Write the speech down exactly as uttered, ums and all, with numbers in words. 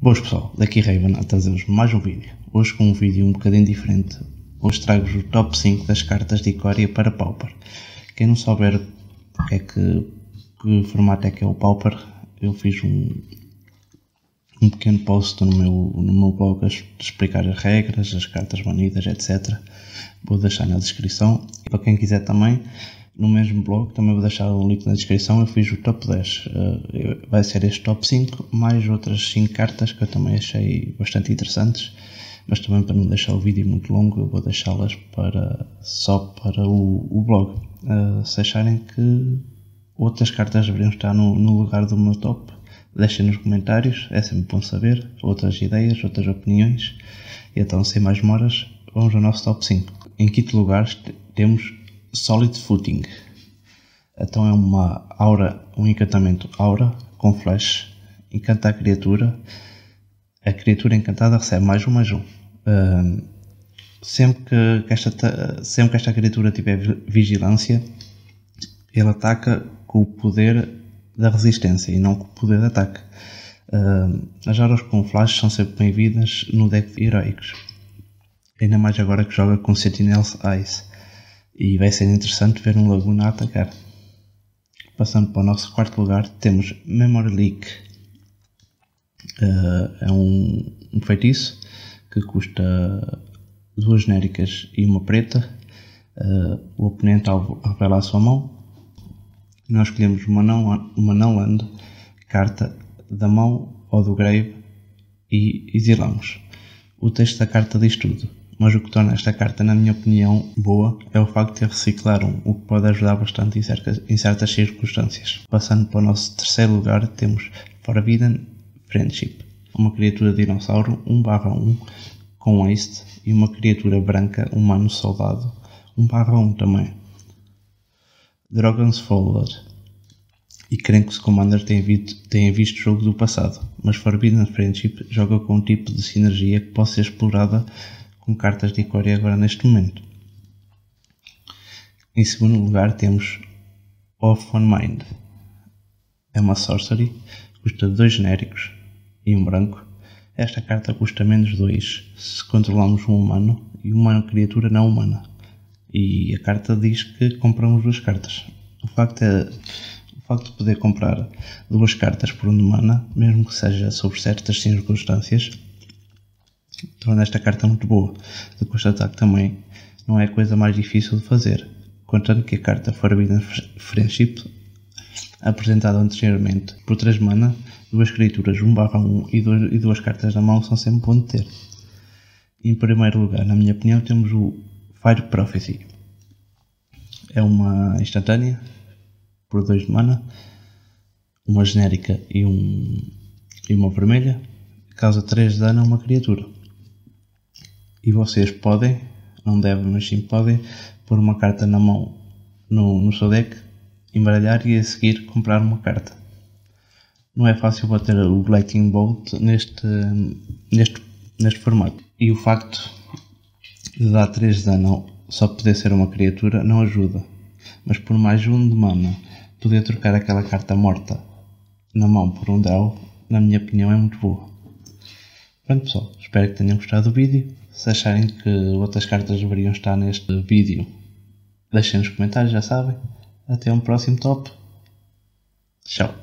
Boas pessoal, daqui Raven a trazer-vos mais um vídeo. Hoje com um vídeo um bocadinho diferente. Hoje trago-vos o top cinco das cartas de Ikoria para Pauper. Quem não souber o que é que, que formato é que é o Pauper, eu fiz um, um pequeno post no meu, no meu blog a explicar as regras, as cartas banidas, etcétera. Vou deixar na descrição. E para quem quiser também, no mesmo blog, também vou deixar o link na descrição. Eu fiz o top dez, uh, vai ser este top cinco, mais outras cinco cartas que eu também achei bastante interessantes, mas também para não deixar o vídeo muito longo, eu vou deixá-las para, só para o, o blog. Uh, se acharem que outras cartas deveriam estar no, no lugar do meu top, deixem nos comentários, é sempre bom saber, outras ideias, outras opiniões. E então, sem mais demoras, vamos ao nosso top cinco. Em quinto lugar temos Solid Footing. Então é uma aura, um encantamento aura com flash. Encanta a criatura. A criatura encantada recebe mais um mais um. Uh, sempre, que, que esta, sempre que esta criatura tiver vigilância, ele ataca com o poder da resistência e não com o poder de ataque. Uh, as auras com flash são sempre bem-vindas no deck de heróicos. Ainda mais agora que joga com Sentinel's Eyes. E vai ser interessante ver um Laguna a atacar. Passando para o nosso quarto lugar, temos Memory Leak. Uh, é um, um feitiço que custa duas genéricas e uma preta. Uh, o oponente alvo revela a sua mão. Nós escolhemos uma não, uma não land, carta da mão ou do grave e exilamos. O texto da carta diz tudo. Mas o que torna esta carta, na minha opinião, boa é o facto de ter reciclar um, o que pode ajudar bastante em certas, em certas circunstâncias. Passando para o nosso terceiro lugar, temos Forbidden Friendship, uma criatura de dinossauro um barra um com haste e uma criatura branca humano soldado um barra um também. Dragon's Follower. E creio que os Commander têm visto, têm visto o jogo do passado, mas Forbidden Friendship joga com um tipo de sinergia que pode ser explorada com cartas de Ikoria agora neste momento. Em segundo lugar temos Off One Mind. É uma sorcery, custa dois genéricos e um branco. Esta carta custa menos dois se controlamos um humano e uma criatura não humana. E a carta diz que compramos duas cartas. O facto, é, o facto de poder comprar duas cartas por uma mana, mesmo que seja sob certas circunstâncias, torna esta carta muito boa. De custo de ataque também não é a coisa mais difícil de fazer, contando que a carta Forbidden Friendship, apresentada anteriormente por três mana, duas criaturas um barra um e, dois, e duas cartas na mão são sempre bom de ter. Em primeiro lugar, na minha opinião, temos o Fire Prophecy. É uma instantânea por dois de mana, uma genérica e, um, e uma vermelha, causa três de dano a uma criatura. E vocês podem, não devem, mas sim podem, pôr uma carta na mão no, no seu deck, embaralhar e a seguir comprar uma carta. Não é fácil bater o Lightning Bolt neste, neste, neste formato. E o facto de dar três de dano só poder ser uma criatura não ajuda. Mas por mais um de mana, poder trocar aquela carta morta na mão por um draw, na minha opinião é muito boa. Pronto pessoal, espero que tenham gostado do vídeo. Se acharem que outras cartas deveriam estar neste vídeo, deixem nos comentários, já sabem. Até um próximo top. Tchau.